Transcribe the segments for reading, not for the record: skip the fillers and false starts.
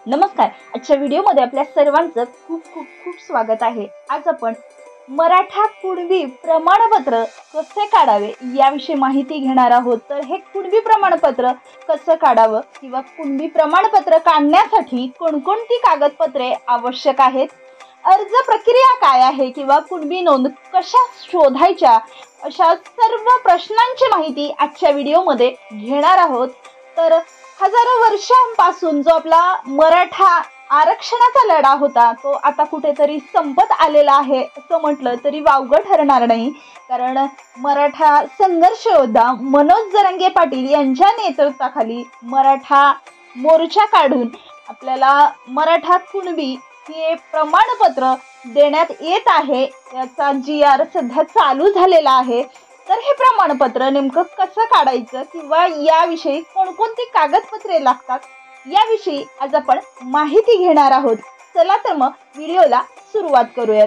नमस्कार. आजच्या व्हिडिओमध्ये आपल्या सर्वांचं खूप खूप खूप स्वागत आहे. आज आपण मराठा कुणबी प्रमाणपत्र कसे काढावे याविषयी माहिती घेणार आहोत. तर हे कुणबी प्रमाणपत्र कसं काढावं किंवा कुणबी प्रमाणपत्र काढण्यासाठी कोणकोणती कागदपत्रे आवश्यक आहेत, अर्ज प्रक्रिया काय आहे किंवा कुणबी नोंद कशा शोधायच्या, अशा सर्व प्रश्नांची माहिती आजच्या व्हिडिओमध्ये घेणार आहोत. तर हजारो वर्षांपासून जो आपला मराठा आरक्षणाचा लढा होता तो आता कुठेतरी संपत आलेला आहे असं म्हटलं तरी वावगं ठरणार नाही. कारण मराठा संघर्ष योद्धा मनोज जरांगे पाटील यांच्या नेतृत्वाखाली मराठा मोर्चा काढून आपल्याला मराठा कुणबी हे प्रमाणपत्र देण्यात येत आहे. याचा GR सध्या चालू झालेला आहे. तर हे प्रमाणपत्र नेमकं कसं काढायचं किंवा याविषयी कोणकोणती कागदपत्रे लागतात याविषयी आज आपण माहिती घेणार आहोत. चला तर मग व्हिडिओला सुरुवात करूयात.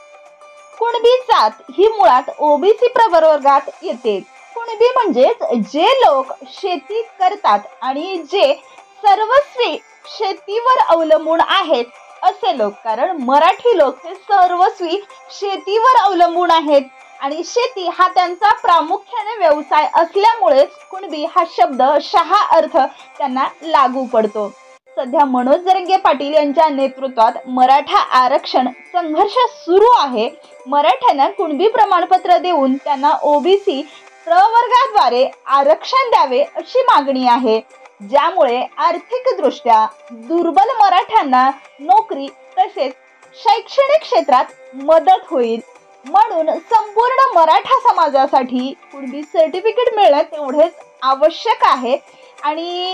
कुणबी जात ही मुळात OBC प्रवर्गात येते. कुणबी म्हणजेच जे लोक शेती करतात आणि जे सर्वस्वी शेतीवर अवलंबून आहेत असे लोक. कारण मराठी लोक हे सर्वस्वी शेतीवर अवलंबून आहेत आणि शेती हा त्यांचा प्रामुख्याने व्यवसाय असल्यामुळेच कुणबी हा शब्द शहा अर्थ त्यांना लागू पडतो. सध्या मनोज जरांगे पाटील यांच्या नेतृत्वात मराठा आरक्षण संघर्ष सुरू आहे. मराठ्यांना कुणबी प्रमाणपत्र देऊन त्यांना OBC प्रवर्गाद्वारे आरक्षण द्यावे अशी मागणी आहे, ज्यामुळे आर्थिकदृष्ट्या दुर्बल मराठ्यांना नोकरी तसेच शैक्षणिक क्षेत्रात मदत होईल. म्हणून संपूर्ण मराठा समाजासाठी कुणबी सर्टिफिकेट मिळणे तेवढेच आवश्यक आहे आणि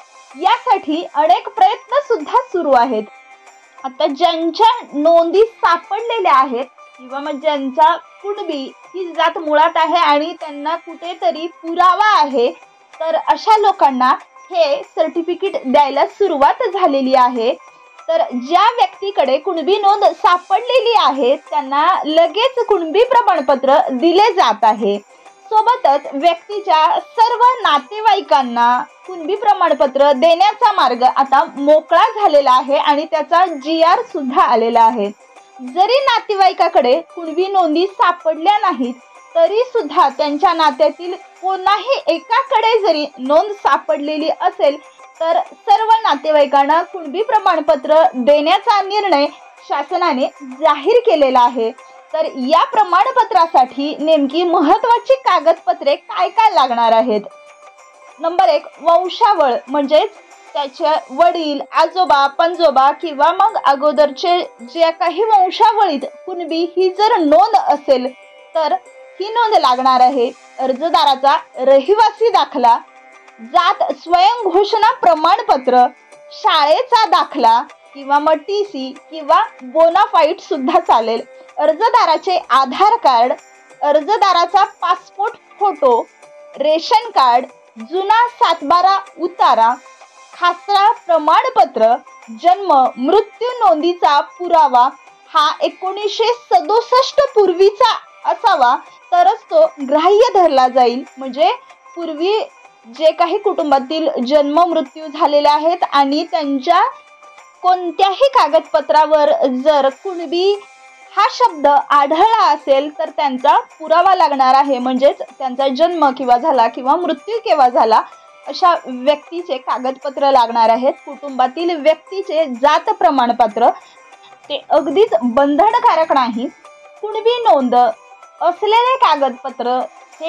यासाठी अनेक प्रयत्न सुद्धा सुरू आहेत. आता ज्यांच्या नोंदी सापडलेल्या आहेत किंवा मग ज्यांचा कुणबी ही जात मुळात आहे आणि त्यांना कुठेतरी पुरावा आहे, तर अशा लोकांना हे सर्टिफिकेट द्यायला सुरुवात झालेली आहे. तर ज्या व्यक्तीकडे कुणबी नोंद सापडलेली आहे त्यांना लगेच कुणबी प्रमाणपत्र दिले जात आहे. सोबतच व्यक्तीच्या सर्व नातेवाईकांना कुणबी प्रमाणपत्र देण्याचा मार्ग आता मोकळा झालेला आहे आणि त्याचा GR सुद्धा आलेला आहे. जरी नातेवाईकाकडे कुणबी नोंदी सापडल्या नाहीत तरी सुद्धा त्यांच्या नात्यातील कोणाही एकाकडे जरी नोंद सापडलेली असेल तर सर्व नातेवाईकांना कुणबी प्रमाणपत्र देण्याचा निर्णय शासनाने जाहीर केलेला आहे. तर या प्रमाणपत्रासाठी नेमकी महत्त्वाची कागदपत्रे काय काय लागणार आहेत. नंबर 1, वंशावळ म्हणजेच त्याचे वडील, आजोबा, पणजोबा किंवा मग अगोदरचे जे काही वंशावळीत कुणबी ही जर नोंद असेल तर ही नोंद लागणार आहे. अर्जदाराचा रहिवासी दाखला, जात स्वयंघोषणा प्रमाणपत्र, शाळेचा दाखला किंवा मग TC किंवा बोनाफाईड सुद्धा चालेल. अर्जदाराचे आधार कार्ड, अर्जदाराचा पासपोर्ट फोटो, रेशन कार्ड, जुना 7/12 उतारा, खासदार प्रमाणपत्र, जन्म मृत्यू नोंदीचा पुरावा हा 1967 पूर्वीचा असावा तरच तो ग्राह्य धरला जाईल. म्हणजे पूर्वी जे काही कुटुंबातील जन्म मृत्यू झालेले आहेत आणि त्यांच्या कोणत्याही कागदपत्रावर जर कुणबी हा शब्द आढळला असेल तर त्यांचा पुरावा लागणार आहे. म्हणजेच त्यांचा जन्म केव्हा झाला किंवा मृत्यू केव्हा झाला अशा व्यक्तीचे कागदपत्र लागणार आहेत. कुटुंबातील व्यक्तीचे जात प्रमाणपत्र ते अगदीच बंधनकारक नाही. कुणबी नोंद असलेले कागदपत्र हे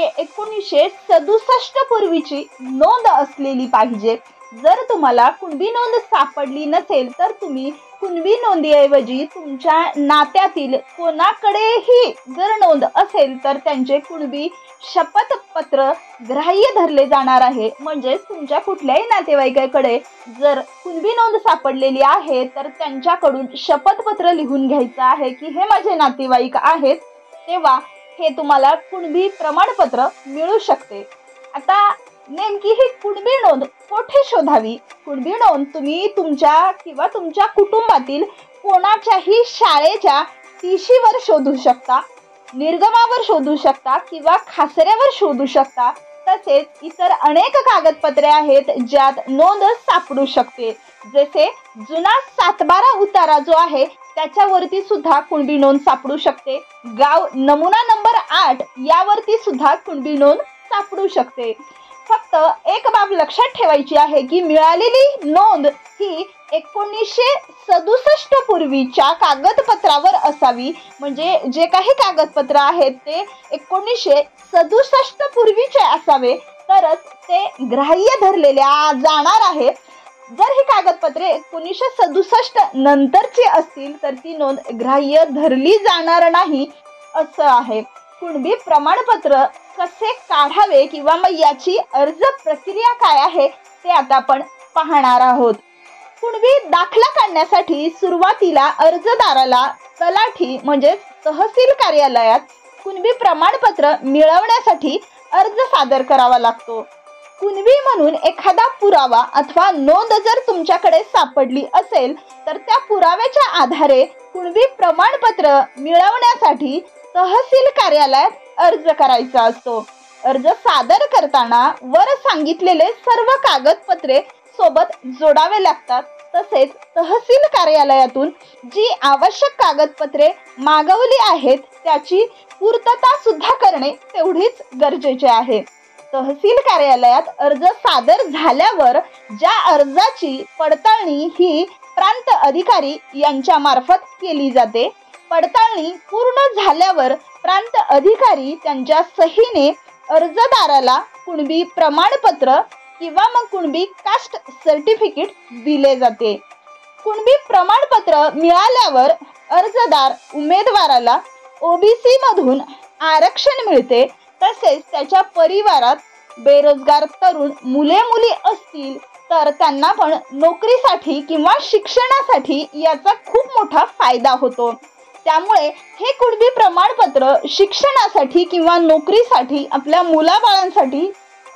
1967 पूर्वीची नोंद असलेली पाहिजे. जर तुम्हाला कुणबी नोंद सापडली नसेल तर तुम्ही कुणबी नोंदीऐवजी तुमच्या नात्यातील कोणाकडेही जर नोंद असेल तर त्यांचे कुणबी शपथपत्र ग्राह्य धरले जाणार आहे. म्हणजेच तुमच्या कुठल्याही नातेवाईकाकडे जर कुणबी नोंद सापडलेली आहे तर त्यांच्याकडून शपथपत्र लिहून घ्यायचं आहे की हे माझे नातेवाईक आहेत, तेव्हा हे तुम्हाला कुणबी प्रमाणपत्र मिळू शकते. आता नेमकी ही कुणबी नोंद कुठे शोधावी. कुणबी नोंद तुम्ही तुमच्या किंवा तुमच्या कुटुंबातील कोणाच्याही शाळेच्या TC वर शोधू शकता, निर्गमावर शोधू शकता किंवा खासऱ्यावर शोधू शकता. तसेच इतर अनेक कागदपत्रे आहेत ज्यात नोंद सापडू शकते, जसे जुना 7/12 उतारा जो आहे त्याच्यावरती सुद्धा कुणबी नोंद सापडू शकते। गाव नमुना नंबर 8 यावरती सुद्धा कुणबी नोंद सापडू शकते। फक्त एक बाब लक्षात ठेवायची आहे की मिळालेली नोंद ही 1967 पूर्वीच्या कागदपत्रावर असावी। म्हणजे जे काही कागदपत्र आहेत ते 1967 पूर्वीचे असावे, तरच ते ग्राह्य धरलेले जाणार आहे। जर ही कागदपत्रे 1967 नंतरची असतील तर ती नोंद ग्राह्य धरली जाणार नाही असं आहे। कुणबी प्रमाणपत्र कसे काढावे किंवा मग याची अर्ज प्रक्रिया काय आहे ते आता आपण पाहणार आहोत। कुणबी दाखला काढण्यासाठी सुरुवातीला अर्जदाराला तलाठी म्हणजे तहसील कार्यालयात कुणबी प्रमाणपत्र मिळवण्यासाठी अर्ज सादर करावा लागतो। कुणबी म्हणून एखादा पुरावा अथवा नोंद जर तुमच्याकडे सापडली असेल तर त्या पुराव्याच्या आधारे कुणबी प्रमाणपत्र मिळवण्यासाठी तहसील कार्यालयात अर्ज करायचा असतो। अर्ज सादर करताना वर सांगितलेले सर्व कागदपत्रे सोबत जोडावे लागतात। तसेच तहसील कार्यालयातून जी आवश्यक कागदपत्रे मागवली आहेत त्याची पूर्तता सुद्धा करणे तेवढीच गरजेचे आहे। तहसील कार्यालयात अर्ज सादर झाल्यावर ज्या अर्जाची पडताळणी ही प्रांत अधिकारी यांच्या मार्फत केली जाते। पडताळणी पूर्ण झाल्यावर प्रांत अधिकारी त्यांच्या सहीने अर्जदाराला कुणबी प्रमाणपत्र किंवा मग कुणबी कास्ट सर्टिफिकेट दिले जाते। कुणबी प्रमाणपत्र मिळाल्यावर अर्जदार उमेदवाराला ओबीसी मधून आरक्षण मिळते। तसेच त्याच्या परिवारात बेरोजगार तरुण मुले मुली असतील तर त्यांना पण नोकरीसाठी किंवा शिक्षणासाठी याचा खूप मोठा फायदा होतो। त्यामुळे हे कुणबी प्रमाणपत्र शिक्षणासाठी किंवा नोकरीसाठी आपल्या मुलाबाळांसाठी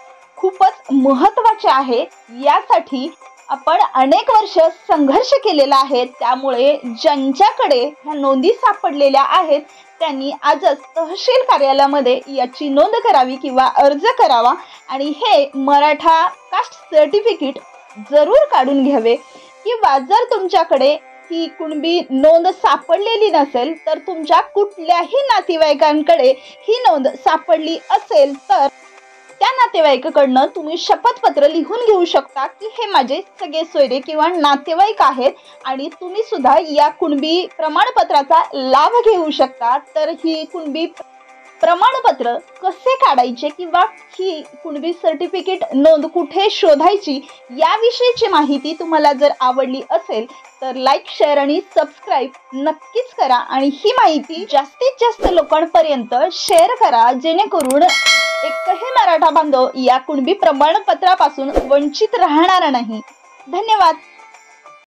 खूपच महत्त्वाचे आहे। यासाठी आपण अनेक वर्ष संघर्ष केलेला आहे। त्यामुळे ज्यांच्याकडे ह्या नोंदी सापडलेल्या आहेत त्यांनी आजच तहसील कार्यालयामध्ये याची नोंद करावी किंवा अर्ज करावा आणि हे मराठा कास्ट सर्टिफिकेट जरूर काढून घ्यावे। किंवा जर तुमच्याकडे ही कुणबी नोंद सापडलेली नसेल तर तुमच्या कुठल्याही नातेवाईकांकडे ही नोंद सापडली असेल तर त्या नातेवाईकाकडनं तुम्ही शपथपत्र लिहून घेऊ शकता की हे माझे सगळे सोयरे किंवा नातेवाईक आहेत आणि तुम्ही सुद्धा या कुणबी प्रमाणपत्राचा लाभ घेऊ शकता। तर ही कुणबी प्रमाणपत्र कसे काढायचे किंवा ही कुणबी सर्टिफिकेट नोंद कुठे शोधायची याविषयीची माहिती तुम्हाला जर आवडली असेल तर लाईक, शेअर आणि सबस्क्राईब नक्कीच करा आणि ही माहिती जास्तीत जास्त लोकांपर्यंत शेअर करा, जेणेकरून एकही मराठा बांधव या कुणबी प्रमाणपत्रापासून वंचित राहणार नाही। धन्यवाद।